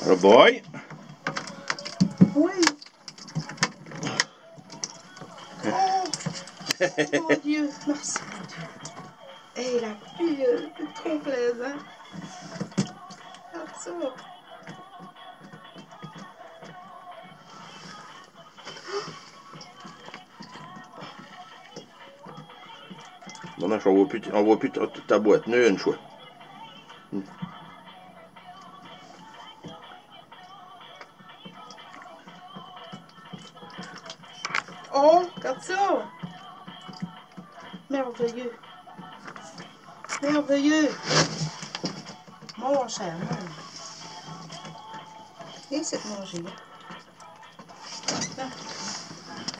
Oh boy! Oui! Oh! Mon Dieu! Merci, mon Dieu! Hé, la pluie, c'est trop plaisant! Regarde ça! Maintenant, on voit plus toute ta boîte. N'en une choix. Oh! Regarde ça! Merveilleux! Merveilleux! Mon cher, mon. Et c'est manger là.